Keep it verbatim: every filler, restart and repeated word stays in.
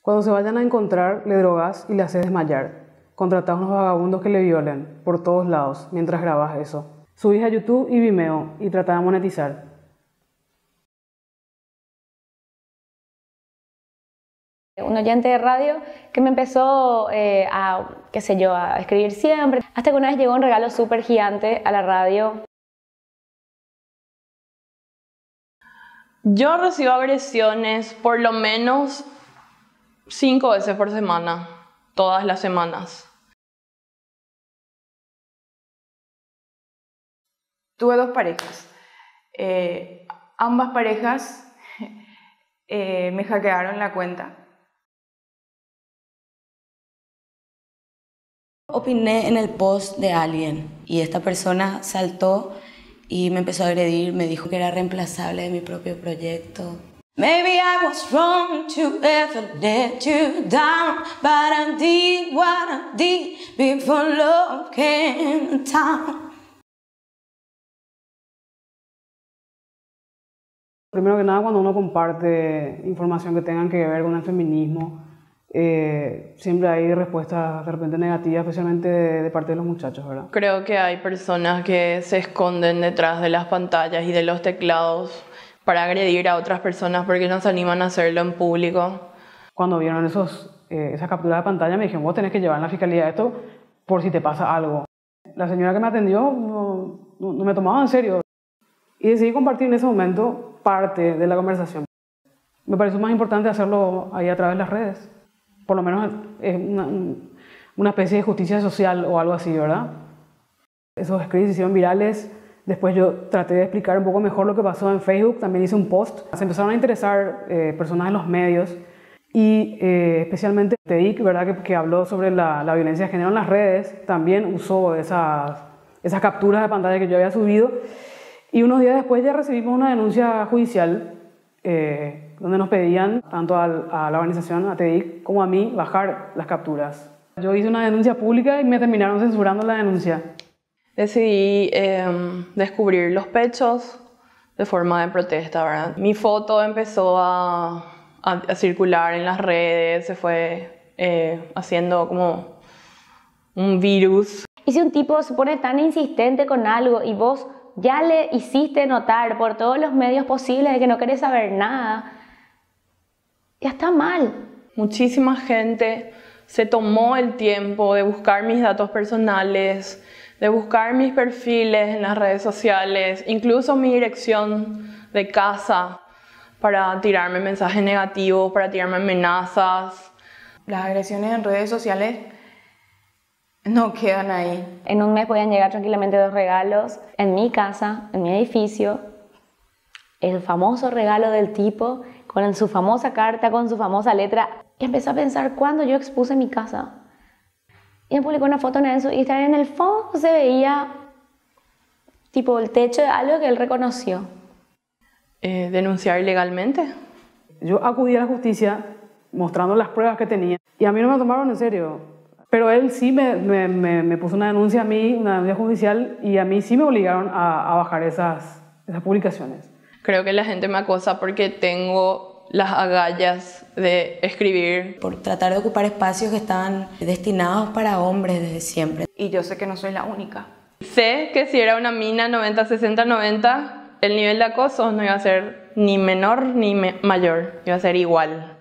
Cuando se vayan a encontrar, le drogas y le haces desmayar. Contratás a unos vagabundos que le violen por todos lados mientras grabas eso. Subís a YouTube y Vimeo y tratá de monetizar. Un oyente de radio que me empezó eh, a, qué sé yo, a escribir siempre, hasta que una vez llegó un regalo súper gigante a la radio. Yo recibo agresiones por lo menos cinco veces por semana, todas las semanas. Tuve dos parejas. Eh, ambas parejas eh, me hackearon la cuenta. Opiné en el post de alguien y esta persona saltó y me empezó a agredir, me dijo que era reemplazable de mi propio proyecto. Maybe I was wrong to ever let you down, but I did what I did before love came to town. Primero que nada, cuando uno comparte información que tengan que ver con el feminismo, eh, siempre hay respuestas de repente negativas, especialmente de, de parte de los muchachos, ¿verdad? Creo que hay personas que se esconden detrás de las pantallas y de los teclados para agredir a otras personas porque no se animan a hacerlo en público. Cuando vieron esos, eh, esas capturas de pantalla me dijeron, vos tenés que llevar en la fiscalía esto por si te pasa algo. La señora que me atendió no, no, no me tomaba en serio y decidí compartir en ese momento parte de la conversación. Me pareció más importante hacerlo ahí a través de las redes. Por lo menos es una, una especie de justicia social o algo así, ¿verdad? Esos scripts se hicieron virales. Después yo traté de explicar un poco mejor lo que pasó en Facebook. También hice un post. Se empezaron a interesar eh, personas en los medios y eh, especialmente T E D I C, ¿verdad? Que, que habló sobre la, la violencia de género en las redes. También usó esas, esas capturas de pantalla que yo había subido. Y unos días después ya recibimos una denuncia judicial eh, donde nos pedían, tanto al, a la organización, a T E D I C, como a mí, bajar las capturas. Yo hice una denuncia pública y me terminaron censurando la denuncia. Decidí eh, descubrir los pechos de forma de protesta, ¿verdad? Mi foto empezó a, a, a circular en las redes, se fue eh, haciendo como un virus. Y si un tipo se pone tan insistente con algo y vos ya le hiciste notar por todos los medios posibles de que no querés saber nada, ya está mal. Muchísima gente se tomó el tiempo de buscar mis datos personales, de buscar mis perfiles en las redes sociales, incluso mi dirección de casa, para tirarme mensajes negativos, para tirarme amenazas. Las agresiones en redes sociales no quedan ahí. En un mes podían llegar tranquilamente dos regalos en mi casa, en mi edificio. El famoso regalo del tipo, con su famosa carta, con su famosa letra. Y empecé a pensar cuándo yo expuse mi casa. Y me publicó una foto en su Instagram. En el fondo se veía tipo el techo de algo que él reconoció. Eh, ¿Denunciar legalmente? Yo acudí a la justicia mostrando las pruebas que tenía. Y a mí no me tomaron en serio. Pero él sí me, me, me, me puso una denuncia a mí, una denuncia judicial, y a mí sí me obligaron a, a bajar esas, esas publicaciones. Creo que la gente me acosa porque tengo las agallas de escribir. Por tratar de ocupar espacios que estaban destinados para hombres desde siempre. Y yo sé que no soy la única. Sé que si era una mina noventa sesenta noventa, el nivel de acoso no iba a ser ni menor ni me- mayor, iba a ser igual.